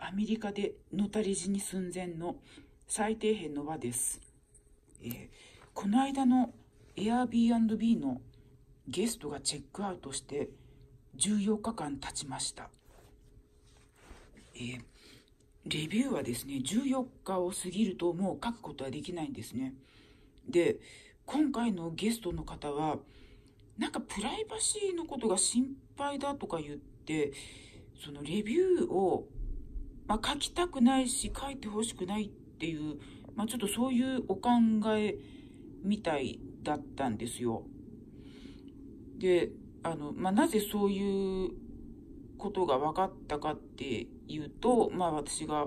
アメリカでのたれ死に寸前の最底辺の輪です。この間の Airbnb のゲストがチェックアウトして14日間経ちました。レビューはですね、14日を過ぎるともう書くことはできないんですね。で、今回のゲストの方は、なんかプライバシーのことが心配だとか言って、そのレビューを、書きたくないし、書いてほしくないっていう、ちょっとそういうお考えみたいだったんですよ。で、なぜそういうことが分かったかっていうと、私が、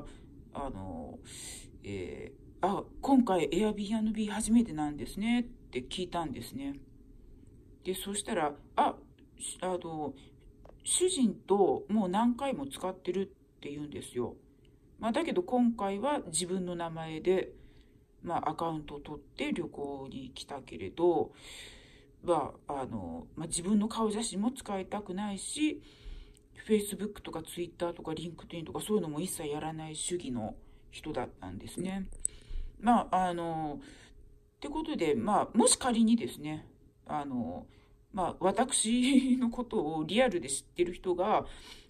今回 Airbnb 初めてなんですねって聞いたんですね。で、そしたら、主人ともう何回も使ってるって言うんですよ。だけど今回は自分の名前で、アカウントを取って旅行に来たけれど、自分の顔写真も使いたくないし、Facebook とか Twitter とか LinkedIn とかそういうのも一切やらない主義の人だったんですね。ってことで、もし仮にですね、私のことをリアルで知ってる人が、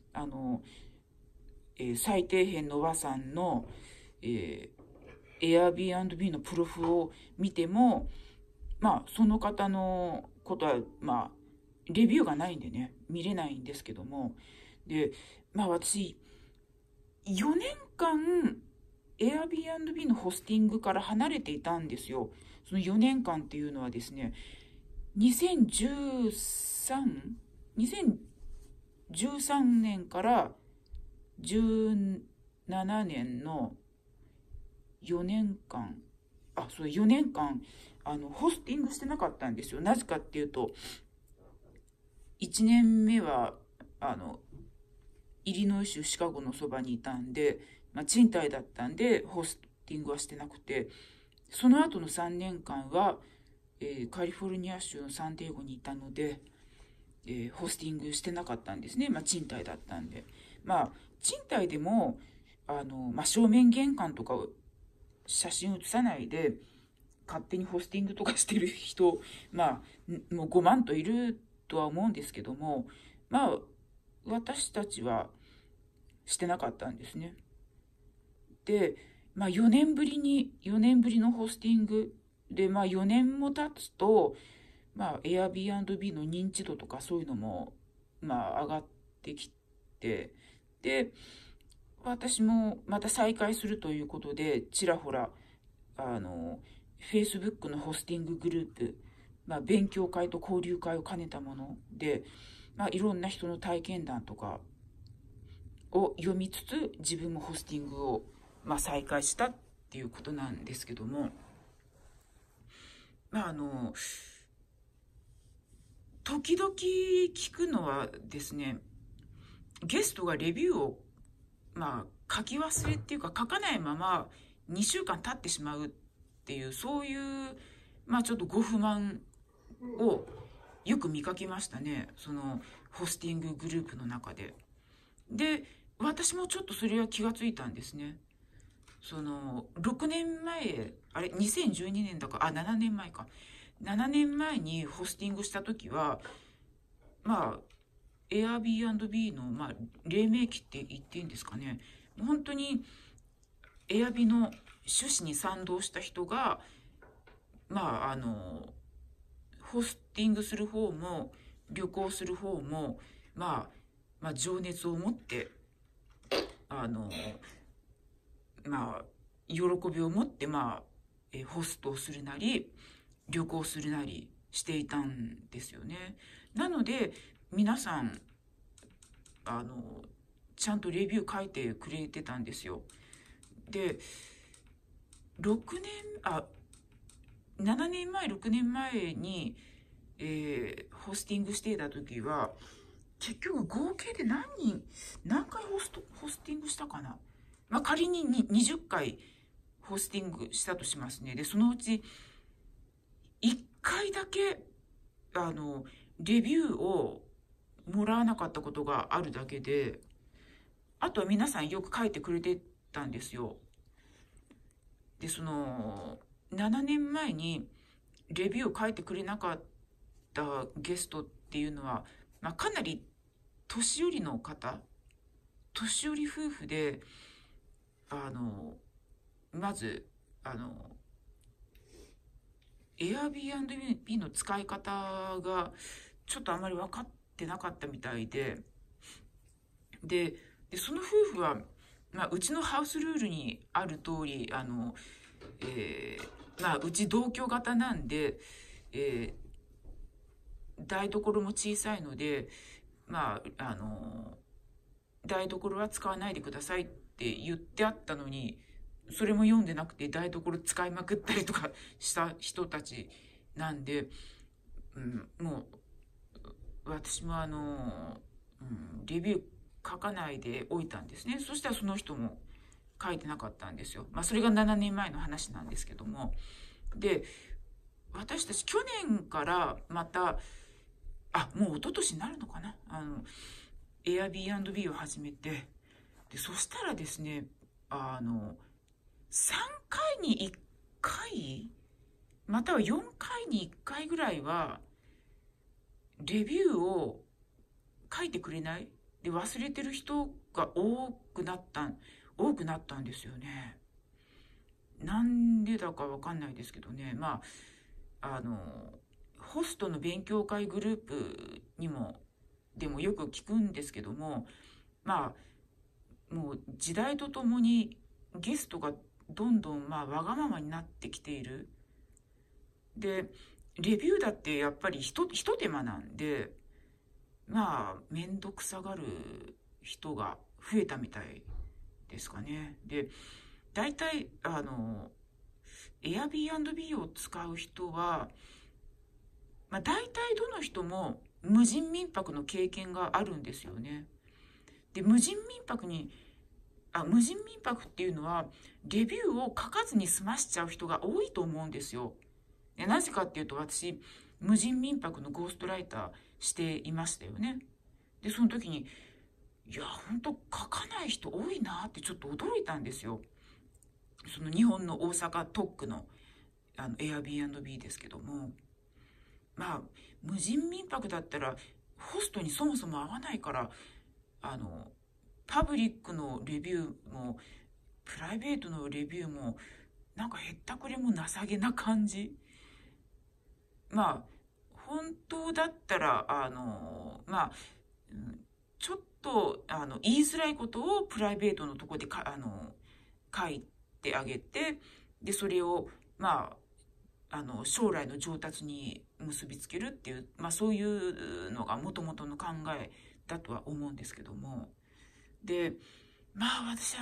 最底辺の和さんの、Airbnb のプロフを見ても、その方のことは、レビューがないんでね、見れないんですけども、で、私、4年間、Airbnb のホスティングから離れていたんですよ。その4年間っていうのはですね、2013年から17年の4年間、4年間、ホスティングしてなかったんですよ。なぜかっていうと、1年目は、イリノイ州シカゴのそばにいたんで、賃貸だったんで、ホスティングはしてなくて、その後の3年間は、カリフォルニア州のサンディエゴにいたので、ホスティングしてなかったんですね。賃貸だったんで。賃貸でも、正面玄関とかを写真写さないで、勝手にホスティングとかしてる人、もう5万といるとは思うんですけども、私たちはしてなかったんですね。で、4年ぶりのホスティングで、4年も経つと、Airbnb の認知度とかそういうのも、上がってきて、で、私もまた再開するということで、ちらほら、Facebook のホスティンググループ、勉強会と交流会を兼ねたもので、いろんな人の体験談とかを読みつつ、自分もホスティングを、再開したっていうことなんですけども、時々聞くのはですね、ゲストがレビューを、書き忘れっていうか書かないまま2週間経ってしまうっていう、そういう、ちょっとご不満をよく見かけましたね。その、ホスティンググループの中で。で、私もちょっとそれは気がついたんですね。その、6年前、2012年だから、7年前か。7年前にホスティングした時は、Airbnb の、黎明期って言っていいんですかね。本当に、Airb の趣旨に賛同した人が、ホスティングする方も、旅行する方も、情熱を持って、喜びを持って、ホストをするなり、旅行するなりしていたんですよね。なので、皆さん、ちゃんとレビュー書いてくれてたんですよ。で、7年前、6年前に、ホスティングしていた時は、結局合計で何回ホスティングしたかな。仮に20回ホスティングしたとしますね。で、そのうち1回だけ、レビューをもらわなかったことがあるだけで、 あとは皆さんよく書いてくれてたんですよ。で、その、7年前にレビューを書いてくれなかったゲストっていうのは、かなり年寄りの方、年寄り夫婦で、まず、Airbnb の使い方がちょっとあまり分かってなかったみたいで、その夫婦は、うちのハウスルールにある通り、うち同居型なんで、台所も小さいので、台所は使わないでくださいって言ってあったのに、それも読んでなくて台所使いまくったりとかした人たちなんで、もう私もレビュー書かないでおいたんですね。そしたらその人も書いてなかったんですよ。それが7年前の話なんですけども。で、私たち去年からまた、もう一昨年になるのかな、Airbnb を始めて、で、そしたらですね、3回に1回、または4回に1回ぐらいは、レビューを書いてくれないで忘れてる人が多くなったんですよね。なんでだかわかんないですけどね。ホストの勉強会グループでもよく聞くんですけども、もう時代とともにゲストがどんどんわがままになってきている。で、レビューだってやっぱりひと手間なんで、めんどくさがる人が増えたみたいですかね。で、大体、Airbnb を使う人は、大体どの人も無人民泊の経験があるんですよね。で、無人民泊っていうのは、レビューを書かずに済ましちゃう人が多いと思うんですよ。で、なぜかっていうと、私、無人民泊のゴーストライターしていましたよね。で、その時に、いや、本当書かない人多いなってちょっと驚いたんですよ。その日本の大阪特区のAirbnb ですけども、無人民泊だったらホストにそもそも合わないから、パブリックのレビューもプライベートのレビューもなんかへったくれも情けな感じ。本当だったらちょっと言いづらいことをプライベートのところで書いてあげて、でそれを将来の上達に結びつけるっていう、そういうのが元々の考えだとは思うんですけども。で、私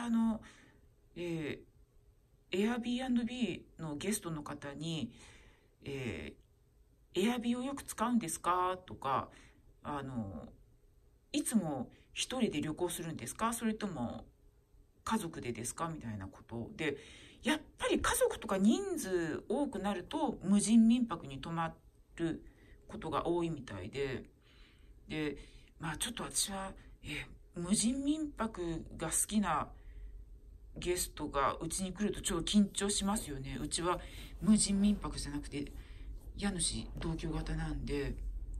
Airbnb のゲストの方に、Airb をよく使うんですかとか、いつも一人で旅行するんですか、それとも家族でですかみたいなことで、やっぱり家族とか人数多くなると無人民泊に泊まることが多いみたいで、ちょっと私は無人民泊が好きなゲストがうちに来るとちょっと緊張しますよね。うちは無人民泊じゃなくて家主同居型なんで、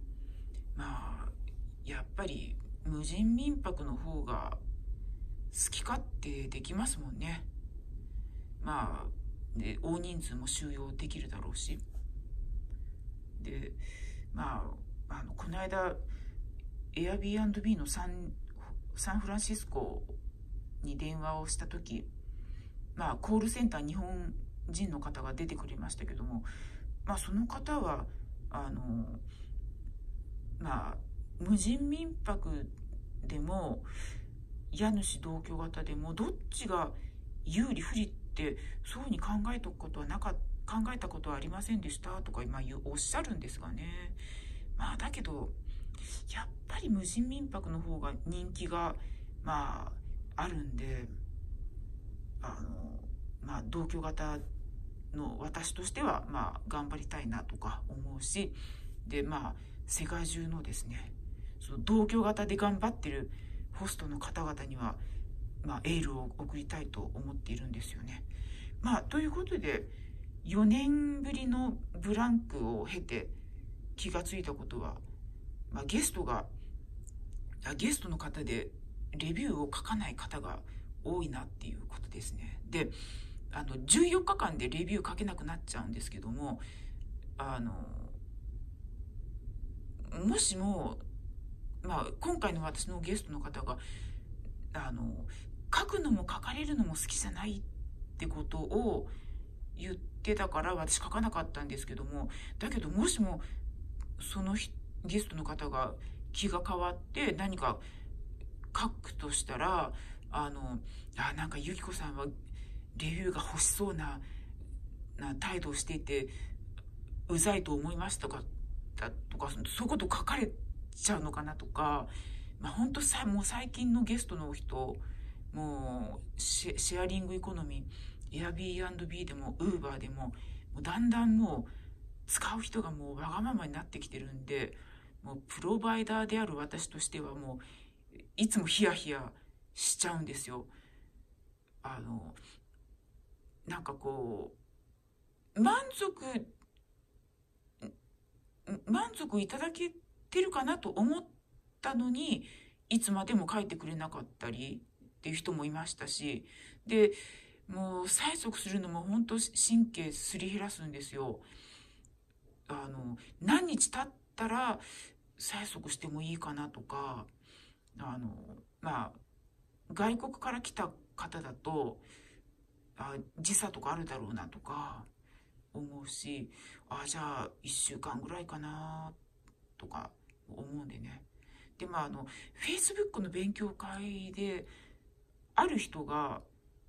やっぱり無人民泊の方が好き勝手できますもんね。で大人数も収容できるだろうし。で、この間 Airbnb のサンフランシスコに電話をした時、コールセンター日本人の方が出てくれましたけども、その方は無人民泊でも家主同居型でもどっちが有利不利ってそういうふうに考えたことはありませんでしたとか今おっしゃるんですがね。だけどやっぱり無人民泊の方が人気があるんで、同居型の私としては頑張りたいなとか思うし、で世界中のですね、その同居型で頑張ってるホストの方々にはエールを送りたいと思っているんですよね。ということで、4年ぶりのブランクを経て気がついたことは、ゲストの方でレビューを書かない方が多いなっていうことですね。で、14日間でレビュー書けなくなっちゃうんですけども、もしも、今回の私のゲストの方が、書くのも書かれるのも好きじゃないってことを言ってたから私書かなかったんですけども、だけどもしもそのゲストの方が気が変わって何か書くとしたら、なんかゆきこさんはレビューが欲しそうな態度をしていてうざいと思いましたかとか、そういうこと書かれちゃうのかなとか、本当もう最近のゲストの人、もうシェアリングエコノミー、Airbnb でも Uber でも、だんだんもう使う人がもうわがままになってきてるんで、もうプロバイダーである私としてはもういつもヒヤヒヤしちゃうんですよ。なんかこう満足いただけてるかなと思ったのに、いつまでも書いてくれなかったりっていう人もいましたし、でもう催促するのも本当神経すり減らすんですよ。何日経ったら催促してもいいかなとか、外国から来た方だと時差とかあるだろうなとか思うし、じゃあ1週間ぐらいかなとか思うんでね。でFacebook の勉強会である人が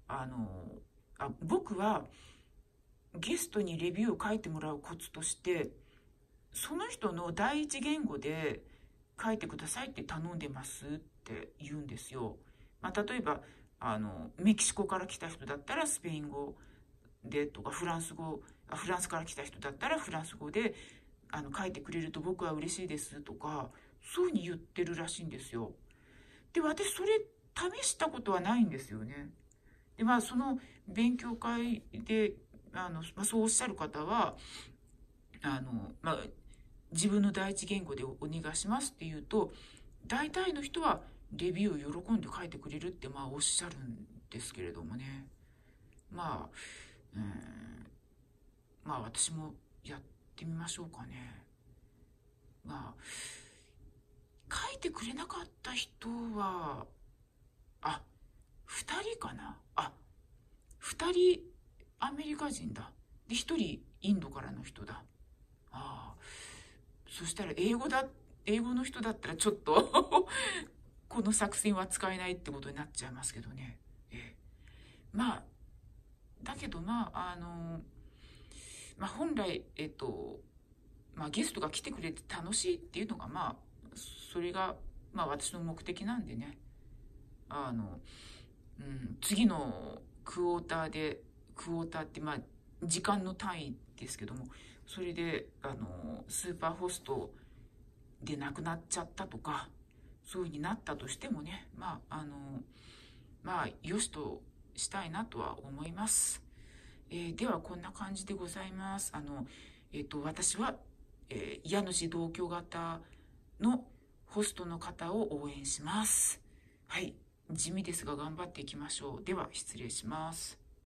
僕はゲストにレビューを書いてもらうコツとして、その人の第一言語で書いてくださいって頼んでますって言うんですよ。例えばメキシコから来た人だったらスペイン語でとか、フランスから来た人だったらフランス語で書いてくれると僕は嬉しいですとか、そういうふうに言ってるらしいんですよ。で、私それ試したことはないんですよね。でその勉強会でそうおっしゃる方は自分の第一言語でお願いしますって言うと、大体の人はレビューを喜んで書いてくれるっておっしゃるんですけれどもね。私もやってみましょうかね。書いてくれなかった人は2人かな。2人アメリカ人だ。で、1人インドからの人だ。そしたら英語の人だったらちょっとこの作戦は使えないってことになっちゃいますけどね。だけど本来ゲストが来てくれて楽しいっていうのがそれが私の目的なんでね。次のクォーターって時間の単位ですけども、それでスーパーホストで亡くなっちゃったとか、そういう風になったとしてもね、よしとしたいなとは思います。ではこんな感じでございます。私は、家主同居型のホストの方を応援します。はい、地味ですが頑張っていきましょう。では失礼します。